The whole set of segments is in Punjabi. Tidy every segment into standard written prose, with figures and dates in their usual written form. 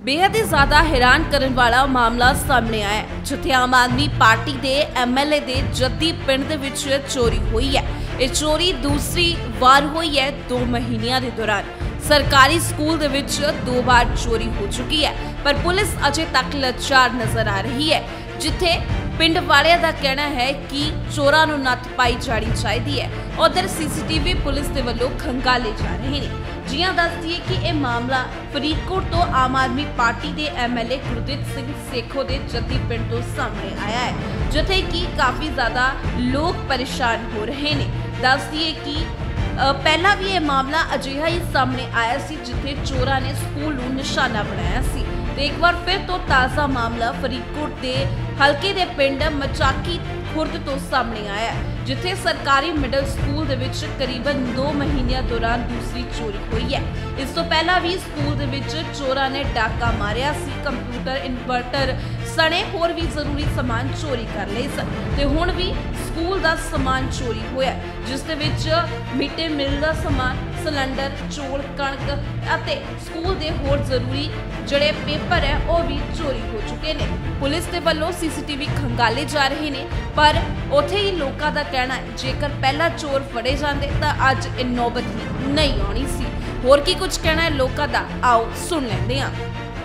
बेहद ही ज़्यादा हैरान करने वाला मामला सामने आया है, जिथे आम आदमी पार्टी के MLA दे जद्दी पिंड दे विच चोरी हुई है। ये चोरी दूसरी वार हुई है 2 महीनों के दौरान। सरकारी स्कूल दे विच 2 बार चोरी हो चुकी है, पर पुलिस अजे तक लाचार नजर आ रही है। जिथे पिंड वालियां दा कहना है कि चोरां नूं नत्थ पाई जानी चाहिए है। उधर CCTV पुलिस के वल्लों खंगाले जा रहे हैं। जियां दस दिए कि यह मामला फरीदकोट तो आम आदमी पार्टी के MLA गुरदीप सिंह सेखो के जद्दी पिंड तो सामने आया है, जिथे कि काफ़ी ज़्यादा लोग परेशान हो रहे हैं। दस दिए कि पहला भी यह मामला अजिहा ही सामने आया सी, जिथे चोरां ने स्कूल नूं निशाना बनाया सी। तो एक बार फिर तो ताज़ा मामला फरीदकोट के हल्के दे पिंड मचाकी खुर्द तो सामने आया, जिथे सरकारी मिडल स्कूल दे विच करीबन 2 महीनों दौरान दूसरी चोरी हुई है। इस तो पहला भी स्कूल दे विच चोरां ने डाका मारिया सी, कंप्यूटर इन्वर्टर सने होर भी जरूरी समान चोरी कर लए सन। ते हुण भी स्कूल दा समान चोरी होया, जिस दे विच मिड डे मील दा समान, सिलेंडर, चौल, कणक अते स्कूल दे होर जरूरी ਜਿਹੜੇ पेपर है वह भी चोरी हो चुके हैं। पुलिस के वल्लों CCTV खंगाले जा रहे हैं, पर उत्थे ही लोगों का कहना है जेकर पहला चोर फड़े जाते तो अज ये नौबत ही नहीं आनी सी। होर की कुछ कहना है लोगों का, आओ सुन लेंदे हां।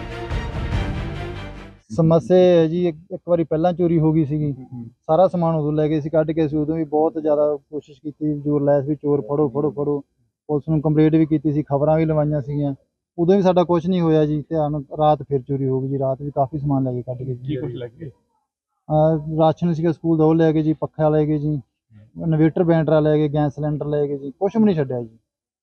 समस्या है जी, एक बारी पहला चोरी हो गई सी। सारा समान उदों लै गए सी, कढ़ के उदों भी बहुत ज़्यादा कोशिश की, जोर लाया भी चोर फड़ो फड़ो फड़ो। पुलिस नूं कंप्लेंट भी की सी, खबरां भी लवाइयां सीगियां, उदों भी साडा कुछ नहीं होया जी। ध्यान रात फिर चोरी हो गई जी, रात भी काफ़ी समान लै गए कढ़ के। की कुछ लगे राशन सीगा स्कूल दा, ओह लै गए जी, पक्खा लै गए जी, इन्वेटर बैटरा लै गए, गैस सिलेंडर लै गए जी, कुछ भी नहीं छड्डिया जी।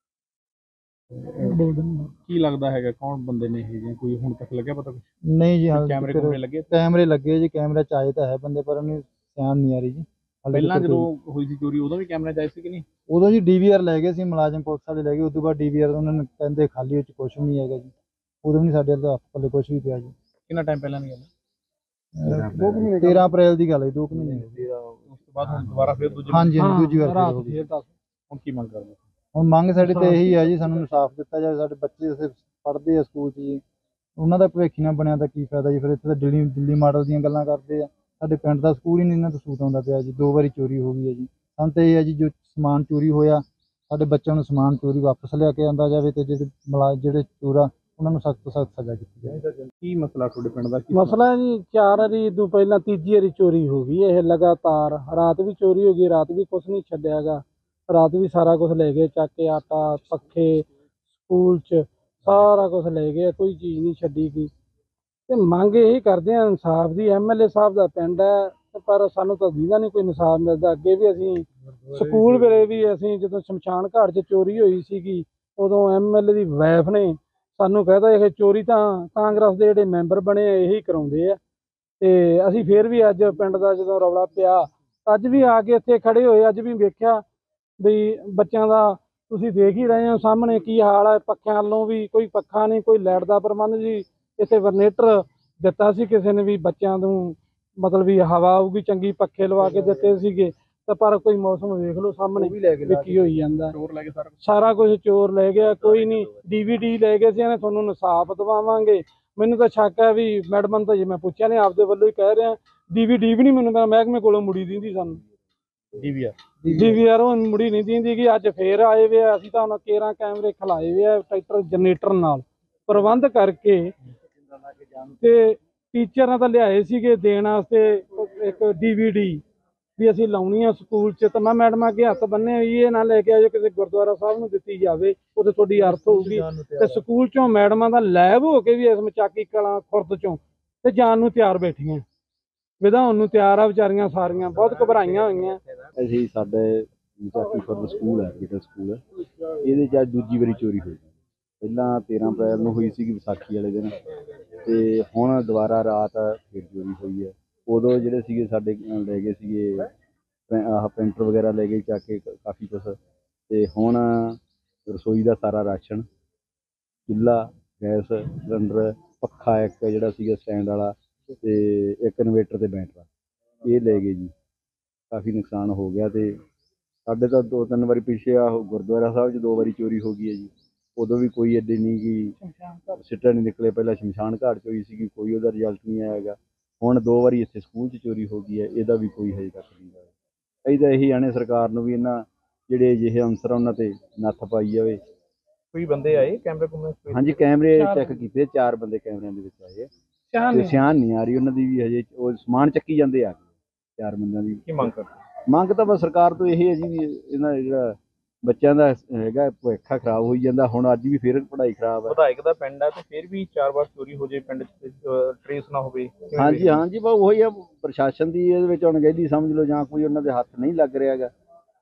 की लगता है कौन बंदे ने ये कोई हुण तक लग्या पता कुछ? नहीं जी, हाँ कैमरे कुमरे लगे? कैमरे लगे जी, कैमरे च आए तो है बंदे, पर उन्हें सियान नहीं आ रही जी। ਪਹਿਲਾਂ ਜਦੋਂ ਹੋਈ ਸੀ ਚੋਰੀ ਉਦੋਂ ਵੀ ਕੈਮਰੇ ਚਾਹੀਏ ਸੀ ਕਿ ਨਹੀਂ? उदों जी DVR लै गए सी, मुलाजम पुलिस वाले लै गए। उस बाद DVR उन्होंने कहते खाली उस कुछ भी नहीं है जी। उदों भी साढ़े हत्थ पल्ले कुछ भी पिया जी। ਕਿੰਨਾ ਟਾਈਮ ਪਹਿਲਾਂ ਦੀ ਗੱਲ ਹੈ? 13 अप्रैल की गल है, 2 महीने। ਉਸ ਤੋਂ ਬਾਅਦ ਹੁਣ ਦੁਬਾਰਾ ਫਿਰ ਦੂਜੀ हाँ जी, हाँ दूजी बार हो गई। ਹੁਣ ਕੀ ਮੰਗ ਕਰਦੇ? ਹੁਣ ਮੰਗ ਸਾਡੀ ਤਾਂ ਇਹੀ ਹੈ ਜੀ, ਸਾਨੂੰ ਇਨਸਾਫ ਦਿੱਤਾ ਜਾਵੇ। ਸਾਡੇ ਬੱਚੇ ਉੱਥੇ ਪੜ੍ਹਦੇ ਆ ਸਕੂਲ 'ਚ ਜੀ, ਉਹਨਾਂ ਦਾ ਭਵਿੱਖ ਹੀ ਨਾ ਬਣਿਆ ਤਾਂ ਕੀ ਫਾਇਦਾ ਜੀ। ਫਿਰ ਇੱਥੇ ਤਾਂ ਦਿੱਲੀ ਮਾਡਲ ਦੀਆਂ ਗੱਲਾਂ ਕਰਦੇ ਆ। ਸਾਡੇ ਪਿੰਡ ਦਾ ਸਕੂਲ ਹੀ ਨਹੀਂ ਇਹਨਾਂ ਤੋਂ ਸੂਤ ਆਉਂਦਾ ਪਿਆ ਜੀ। 2 ਵਾਰੀ ਚੋਰੀ ਹੋ ਗਈ ਹੈ ਜੀ। ਸਾਨੂੰ ਤਾਂ ਇਹ ਹੈ ਜੀ, ਜੋ ਸਮਾਨ ਚੋਰੀ ਹੋਇਆ ਸਾਡੇ ਬੱਚਿਆਂ ਨੂੰ ਸਮਾਨ ਚੋਰੀ ਵਾਪਸ ਲਿਆ ਕੇ ਆਂਦਾ ਜਾਵੇ, ਤੇ ਜਿਹੜੇ ਚੋਰ ਆ ਉਹਨਾਂ ਨੂੰ ਸਖਤ ਤੋਂ ਸਖਤ ਸਜ਼ਾ ਕੀਤੀ ਜਾਵੇ। ਕੀ ਮਸਲਾ ਤੁਹਾਡੇ ਪਿੰਡ ਦਾ? ਮਸਲਾ ਜੀ 4 ਵਾਰੀ ਤੋਂ ਪਹਿਲਾਂ ਤੀਜੀ ਵਾਰੀ ਚੋਰੀ ਹੋ ਗਈ ਇਹ ਲਗਾਤਾਰ। ਰਾਤ ਵੀ ਚੋਰੀ ਹੋ ਗਈ, ਰਾਤ ਵੀ ਕੁਛ ਨਹੀਂ ਛੱਡਿਆ ਹੈਗਾ। ਰਾਤ ਵੀ ਸਾਰਾ ਕੁਝ ਲੈ ਗਏ ਚੱਕ ਕੇ, ਆਟਾ, ਪੱਖੇ, ਸਕੂਲ 'ਚ ਸਾਰਾ ਕੁਝ ਲੈ ਗਏ, ਕੋਈ ਚੀਜ਼ ਨਹੀਂ ਛੱਡੀ ਗਈ। ਤੇ ਮੰਗ ਇਹੀ ਕਰਦੇ ਆ ਇਨਸਾਫ ਦੀ। MLA ਸਾਹਿਬ ਦਾ ਪਿੰਡ ਹੈ, ਪਰ ਸਾਨੂੰ ਤਾਂ ਦੀਦਾ ਨਹੀਂ ਕੋਈ ਇਨਸਾਫ ਮਿਲਦਾ। ਅੱਗੇ ਵੀ ਅਸੀਂ ਸਕੂਲ ਵੇਲੇ ਵੀ ਅਸੀਂ ਜਦੋਂ ਸ਼ਮਸ਼ਾਨ ਘਾਟ 'ਚ ਚੋਰੀ ਹੋਈ ਸੀਗੀ, ਉਦੋਂ MLA ਦੀ ਵਾਈਫ ਨੇ ਸਾਨੂੰ ਕਹਿਤਾ ਇਹ ਚੋਰੀ ਤਾਂ ਕਾਂਗਰਸ ਦੇ ਜਿਹੜੇ ਮੈਂਬਰ ਬਣੇ ਆ ਇਹੀ ਕਰਾਉਂਦੇ ਆ। ਤੇ ਅਸੀਂ ਫਿਰ ਵੀ ਅੱਜ ਪਿੰਡ ਦਾ ਜਦੋਂ ਰੌਲਾ ਪਿਆ, ਅੱਜ ਵੀ ਆ ਕੇ ਇੱਥੇ ਖੜੇ ਹੋਏ, ਅੱਜ ਵੀ ਵੇਖਿਆ ਵੀ ਬੱਚਿਆਂ ਦਾ ਤੁਸੀਂ ਦੇਖ ਹੀ ਰਹੇ ਹੋ ਸਾਹਮਣੇ ਕੀ ਹਾਲ ਹੈ। ਪੱਖਿਆਂ ਵੱਲੋਂ ਵੀ ਕੋਈ ਪੱਖਾ ਨਹੀਂ, ਕੋਈ ਲਾਈਟ ਦਾ ਪ੍ਰਬੰਧ ਜੀ। ਇੱਥੇ ਜਨਰੇਟਰ ਦਿੱਤਾ ਸੀ ਕਿਸੇ ਨੇ ਵੀ ਬੱਚਿਆਂ ਨੂੰ, ਮਤਲਬ ਵੀ ਹਵਾ ਆਊਗੀ ਚੰਗੀ, ਪੱਖੇ ਲਵਾ ਕੇ ਦਿੱਤੇ ਸੀਗੇ। ਤਾਂ ਪਰ ਕੋਈ ਮੌਸਮ ਵੇਖ ਲਓ ਸਾਹਮਣੇ ਵੀ ਕੀ ਹੋਈ ਜਾਂਦਾ। ਚੋਰ ਲੈ ਕੇ ਸਾਰਾ ਕੁਝ ਚੋਰ ਲੈ ਗਿਆ। ਕੋਈ ਨਹੀਂ, DVD ਲੈ ਗਏ ਸੀ, ਇਹਨੇ ਤੁਹਾਨੂੰ ਇਨਸਾਫ ਦਵਾਵਾਂਗੇ। ਮੈਨੂੰ ਤਾਂ ਸ਼ੱਕ ਹੈ ਵੀ ਮੈਡਮ ਤਾਂ ਜੇ ਮੈਂ ਪੁੱਛਿਆ ਨਹੀਂ, ਆਪਦੇ ਵੱਲੋਂ ਹੀ ਕਹਿ ਰਿਹਾ DVD ਵੀ ਨਹੀਂ ਮੈਨੂੰ ਮਹਿਕਮੇ ਕੋਲੋਂ ਮੁੜੀ ਦਿੰਦੀ। ਸਾਨੂੰ DVR ਉਹ ਮੁੜੀ ਨਹੀਂ ਦਿੰਦੀ ਕਿ ਅੱਜ ਫੇਰ ਆਏ ਵੇ ਆ। ਅਸੀਂ ਤਾਂ ਹੁਣ 13 ਕੈਮਰੇ ਖਲਾਏ ਵੇ ਆ ਟਰੈਕਟਰ ਜਨਰੇਟਰ ਨਾਲ ਪ੍ਰਬੰਧ ਕਰਕੇ। ਤੇ ਟੀਚਰਾਂ ਤਾਂ ਲਿਆਏ ਸੀਗੇ ਦੇਣ ਵਾਸਤੇ ਇੱਕ DVD ਵੀ ਅਸੀਂ ਲਾਉਣੀ ਆ ਸਕੂਲ 'ਚ। ਤਾਂ ਮੈਂ ਮੈਡਮ ਅੱਗੇ ਹੱਥ ਬੰਨੇ ਹੋਈ, ਇਹ ਨਾ ਲੈ ਕੇ ਆਜੋ ਕਿਸੇ ਗੁਰਦੁਆਰਾ ਸਾਹਿਬ ਨੂੰ ਦਿੱਤੀ ਜਾਵੇ, ਉਹਦੇ ਤੁਹਾਡੀ ਅਰਥ ਹੋਊਗੀ। ਤੇ ਸਕੂਲ 'ਚੋਂ ਮੈਡਮਾਂ ਦਾ ਲੈਬ ਹੋ ਕੇ ਵੀ ਇਸ ਮਚਾਕੀ ਕਲਾਂ ਖੁਰਦ 'ਚੋਂ ਤੇ ਜਾਣ ਨੂੰ ਤਿਆਰ ਬੈਠੀਆਂ, ਵਿਧਾਉਣ ਨੂੰ ਤਿਆਰ ਆ ਵਿਚਾਰੀਆਂ ਸਾਰੀਆਂ, ਬਹੁਤ ਘਬਰਾਈਆਂ ਹੋਈਆਂ। ਅਸੀਂ ਸਾਡੇ ਮਚਾਕੀ ਖੁਰਦ ਸਕੂਲ ਹੈ, ਮਿਡਲ ਸਕੂਲ, ਇਹਦੇ 'ਚ ਅੱਜ ਦੂਜੀ ਵਾਰੀ ਚੋਰੀ ਹੋਈ। ਪਹਿਲਾਂ 13 ਅਪ੍ਰੈਲ ਨੂੰ ਹੋਈ ਸੀਗੀ, ਵਿਸਾਖੀ ਵਾਲੇ ਦਿਨ, ਤੇ ਹੁਣ ਦੁਬਾਰਾ ਰਾਤ ਫਿਰ ਚੋਰੀ ਹੋਈ ਹੈ। ਉਦੋਂ ਜਿਹੜੇ ਸੀਗੇ ਸਾਡੇ ਲੈ ਗਏ ਸੀਗੇ ਆਹ ਪ੍ਰਿੰਟਰ ਵਗੈਰਾ ਲੈ ਗਏ ਚੱਕ ਕੇ ਕਾਫੀ ਕੁਛ। ਤੇ ਹੁਣ ਰਸੋਈ ਦਾ ਸਾਰਾ ਰਾਸ਼ਨ, ਚੁੱਲ੍ਹਾ, ਗੈਸ ਸਿਲੰਡਰ, ਪੱਖਾ ਇੱਕ ਜਿਹੜਾ ਸੀਗਾ ਸਟੈਂਡ ਵਾਲਾ, ਤੇ ਇੱਕ ਇਨਵੇਟਰ ਤੇ ਬੈਟਰਾ, ਇਹ ਲੈ ਗਏ ਜੀ। ਕਾਫੀ ਨੁਕਸਾਨ ਹੋ ਗਿਆ। ਤੇ ਸਾਡੇ ਤਾਂ 2-3 ਵਾਰੀ ਪਿੱਛੇ ਆ ਗੁਰਦੁਆਰਾ ਸਾਹਿਬ 'ਚ 2 ਵਾਰੀ ਚੋਰੀ ਹੋ ਗਈ ਹੈ ਜੀ। ਉਦੋਂ ਵੀ ਕੋਈ ਐਡੀ ਨਹੀਂ ਕਿ ਸਿੱਟਾ ਨਹੀਂ ਨਿਕਲੇ। ਪਹਿਲਾਂ ਸ਼ਮਸ਼ਾਨ ਘਾਟ 'ਚ ਹੋਈ ਸੀਗੀ, ਕੋਈ ਉਹਦਾ ਰਿਜ਼ਲਟ ਨਹੀਂ ਆਇਆ ਹੈਗਾ। ਹੁਣ 2 ਵਾਰੀ ਇੱਥੇ ਸਕੂਲ 'ਚ ਚੋਰੀ ਹੋ ਗਈ ਹੈ, ਇਹਦਾ ਵੀ ਕੋਈ ਹਜੇ ਤੱਕ ਨਹੀਂ ਆਇਆ। ਅਸੀਂ ਤਾਂ ਇਹੀ ਆਣੇ ਸਰਕਾਰ ਨੂੰ ਵੀ ਇਹਨਾਂ ਜਿਹੜੇ ਅਜਿਹੇ ਅਨਸਰ ਉਹਨਾਂ ਤੇ ਨੱਥ ਪਾਈ ਜਾਵੇ। ਕੋਈ ਬੰਦੇ ਆਏ ਕੈਮਰੇ ਕੁਮਰੇ? ਹਾਂਜੀ, ਕੈਮਰੇ ਚੈੱਕ ਕੀਤੇ, 4 ਬੰਦੇ ਕੈਮਰਿਆਂ ਦੇ ਵਿੱਚ ਆਏ ਤੇ ਸਿਆਣ ਨਹੀਂ ਆ ਰਹੀ ਉਹਨਾਂ ਦੀ ਵੀ ਹਜੇ। ਉਹ ਸਮਾਨ ਚੱਕੀ ਜਾਂਦੇ ਆ 4 ਬੰਦਿਆਂ ਦੀ। ਕੀ ਮੰਗ ਕਰਦੇ? ਮੰਗ ਤਾਂ ਬਸ ਸਰਕਾਰ ਤੋਂ ਇਹ ਹੈ ਜੀ ਵੀ ਇਹਨਾਂ ਜਿਹੜਾ ਬੱਚਿਆਂ ਦਾ ਹੈਗਾ ਭਵਿੱਖ ਖਰਾਬ ਹੋਈ ਜਾਂਦਾ। ਹੁਣ ਅੱਜ ਵੀ ਫਿਰ ਪੜ੍ਹਾਈ ਖਰਾਬ ਹੈ। ਵਿਧਾਇਕ ਦਾ ਪਿੰਡ ਹੈ ਤੇ ਫਿਰ ਵੀ 4 ਵਾਰ ਚੋਰੀ ਹੋ ਜੇ ਪਿੰਡ 'ਚ ਟਰੇਸ ਨਾ ਹੋਵੇ। ਹਾਂਜੀ ਹਾਂਜੀ, ਬਸ ਉਹੀ ਆ ਪ੍ਰਸ਼ਾਸਨ ਦੀ ਇਹਦੇ ਵਿੱਚ ਅਣਗਹਿਲੀ ਸਮਝ ਲਓ, ਜਾਂ ਕੋਈ ਉਹਨਾਂ ਦੇ ਹੱਥ ਨਹੀਂ ਲੱਗ ਰਿਹਾ ਹੈਗਾ।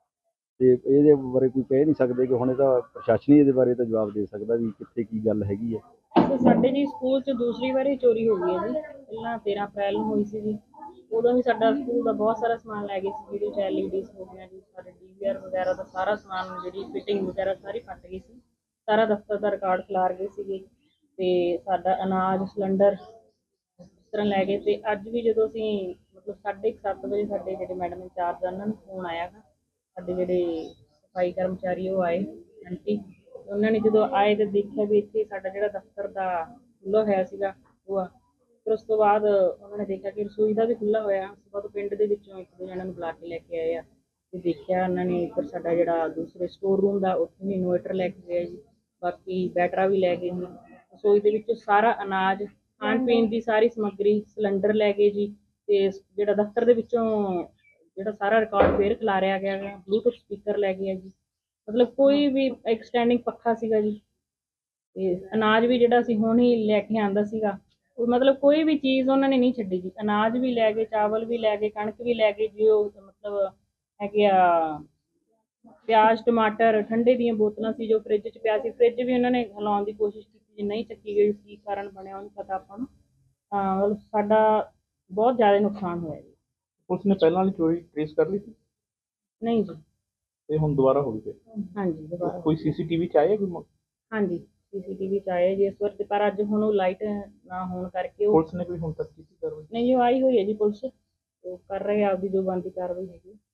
ਤੇ ਇਹਦੇ ਬਾਰੇ ਕੋਈ ਕਹਿ ਨਹੀਂ ਸਕਦੇ ਕਿ ਹੁਣ ਇਹਦਾ ਪ੍ਰਸ਼ਾਸਨ ਹੀ ਇਹਦੇ ਬਾਰੇ ਤਾਂ ਜਵਾਬ ਦੇ ਸਕਦਾ ਵੀ ਕਿੱਥੇ ਕੀ ਗੱਲ ਹੈਗੀ ਹੈ। ਤੇ ਸਾਡੇ ਜੀ ਸਕੂਲ 'ਚ ਦੂਸਰੀ ਵਾਰੀ ਚੋਰੀ ਹੋ ਗਈ ਹੈ ਜੀ। ਪਹਿਲਾਂ 13 ਅਪ੍ਰੈਲ ਨੂੰ ਹੋਈ ਸੀ ਜੀ। ਉਦੋਂ ਵੀ ਸਾਡਾ ਸਕੂਲ ਦਾ ਬਹੁਤ ਸਾਰਾ ਸਮਾਨ ਲੈ ਗਏ ਸੀ, ਜਿਹਦੇ 'ਚ ਐਲਈਡੀਜ਼ ਹੋ ਗਈਆਂ ਜੀ, ਸਾਡੇ ਡੀਵੀਆਰ ਵਗੈਰਾ ਦਾ ਸਾਰਾ ਸਮਾਨ, ਜਿਹੜੀ ਫਿਟਿੰਗ ਵਗੈਰਾ ਸਾਰੀ ਫਟ ਗਈ ਸੀ। ਸਾਰਾ ਦਫ਼ਤਰ ਦਾ ਰਿਕਾਰਡ ਖਿਲਾਰ ਗਏ ਸੀਗੇ ਤੇ ਸਾਡਾ ਅਨਾਜ ਸਿਲੰਡਰ ਇਸ ਤਰ੍ਹਾਂ ਲੈ ਗਏ। ਤੇ ਅੱਜ ਵੀ ਜਦੋਂ ਅਸੀਂ ਮਤਲਬ 7:30 ਵਜੇ ਸਾਡੇ ਜਿਹੜੇ ਮੈਡਮ ਇੰਚਾਰਜ ਆ ਉਹਨਾਂ ਨੂੰ ਫੋਨ ਆਇਆ ਗਾ, ਸਾਡੇ ਜਿਹੜੇ ਸਫਾਈ ਕਰਮਚਾਰੀ ਉਹ ਆਏ ਆਂਟੀ, ਉਹਨਾਂ ਨੇ ਜਦੋਂ ਆਏ ਤੇ ਦੇਖਿਆ ਵੀ ਇੱਥੇ ਸਾਡਾ ਜਿਹੜਾ ਦਫ਼ਤਰ ਦਾ ਖੁੱਲ੍ਹਾ ਹੋਇਆ ਸੀਗਾ ਉਹ। ਫਿਰ ਉਸ ਤੋਂ ਬਾਅਦ ਉਹਨਾਂ ਨੇ ਦੇਖਿਆ ਕਿ ਰਸੋਈ ਦਾ ਵੀ ਖੁੱਲ੍ਹਾ ਹੋਇਆ। ਉਸ ਤੋਂ ਬਾਅਦ ਪਿੰਡ ਦੇ ਵਿੱਚੋਂ 1-2 ਜਣਿਆਂ ਨੂੰ ਬੁਲਾ ਕੇ ਲੈ ਕੇ ਆਏ ਆ ਤੇ ਦੇਖਿਆ ਉਹਨਾਂ ਨੇ ਫਿਰ ਸਾਡਾ ਜਿਹੜਾ ਦੂਸਰੇ ਸਟੋਰ ਰੂਮ ਦਾ ਉੱਥੇ ਵੀ ਇਨਵਰਟਰ ਲੈ ਕੇ ਗਏ ਜੀ, ਬਾਕੀ ਬੈਟਰਾ ਵੀ ਲੈ ਗਏ ਜੀ। ਰਸੋਈ ਦੇ ਵਿੱਚੋਂ ਸਾਰਾ ਅਨਾਜ, ਖਾਣ ਪੀਣ ਦੀ ਸਾਰੀ ਸਮੱਗਰੀ, ਸਿਲੰਡਰ ਲੈ ਗਏ ਜੀ। ਤੇ ਜਿਹੜਾ ਦਫ਼ਤਰ ਦੇ ਵਿੱਚੋਂ ਜਿਹੜਾ ਸਾਰਾ ਰਿਕਾਰਡ ਫੇਰ ਖਿਲਾਰਿਆ ਗਿਆ ਗਾ, ਬਲੂਟੁੱਥ ਸਪੀਕਰ ਲੈ ਗਏ ਜੀ। ਮਤਲਬ ਕੋਈ ਵੀ ਇੱਕ ਸਟੈਂਡਿੰਗ ਪੱਖਾ ਸੀਗਾ ਜੀ। ਤੇ ਅਨਾਜ ਵੀ ਜਿਹੜਾ ਅਸੀਂ ਹੁਣ ਹੀ ਲੈ ਕੇ ਆਂਦਾ ਸੀਗਾ, ਉਹ ਮਤਲਬ ਕੋਈ ਵੀ ਚੀਜ਼ ਉਹਨਾਂ ਨੇ ਨਹੀਂ ਛੱਡੀ ਜੀ। ਅਨਾਜ ਵੀ ਲੈ ਗਏ, ਚਾਵਲ ਵੀ ਲੈ ਗਏ, ਕਣਕ ਵੀ ਲੈ ਗਏ ਜੀ। ਉਹ ਮਤਲਬ ਹੈਗੇ ਆ ਪਿਆਜ਼, ਟਮਾਟਰ, ਠੰਡੇ ਦੀਆਂ ਬੋਤਲਾਂ ਸੀ ਜੋ ਫਰਿੱਜ 'ਚ ਪਿਆ ਸੀ, ਫਰਿੱਜ ਵੀ ਉਹਨਾਂ ਨੇ ਹਿਲਾਉਣ ਦੀ ਕੋਸ਼ਿਸ਼ ਕੀਤੀ ਜੀ, ਨਹੀਂ ਚੱਕੀ ਗਈ। ਕੀ ਕਾਰਨ ਬਣਿਆ ਉਹ ਨਹੀਂ ਪਤਾ ਆਪਾਂ ਨੂੰ। ਮਤਲਬ ਸਾਡਾ ਬਹੁਤ ਜ਼ਿਆਦਾ ਨੁਕਸਾਨ ਹੋਇਆ ਜੀ। ਪੁਲਿਸ ਨੇ ਪਹਿਲਾਂ ਵਾਲੀ ਚੋਰੀ ਟ੍ਰੇਸ ਕਰ ਲਈ ਸੀ? ਨਹੀਂ ਜੀ। ਤੇ ਹੁਣ ਦੁਬਾਰਾ ਹੋ ਗਈ ਫਿਰ? ਹਾਂਜੀ ਦੁਬਾਰਾ। ਕੋਈ ਸੀਸੀਟੀਵੀ 'ਚ ਆਇਆ ਕੋਈ? ਹਾਂਜੀ ਸੀਸੀਟੀਵੀ 'ਚ ਆਏ ਜੀ ਇਸ ਵਾਰ ਤੇ, ਪਰ ਅੱਜ ਹੁਣ ਉਹ ਲਾਈਟ ਨਾ ਹੋਣ ਕਰਕੇ ਉਹ ਪੁਲਿਸ ਨੇ ਕੋਈ ਹੁਣ ਤੱਕ ਕੀਤੀ ਕਾਰਵਾਈ? ਨਹੀਂ, ਉਹ ਆਈ ਹੋਈ ਹੈ ਜੀ ਪੁਲਿਸ, ਉਹ ਕਰ ਰਹੇ ਆਪਦੀ ਜੋ ਬਣਦੀ ਕਾਰਵਾਈ ਹੈਗੀ।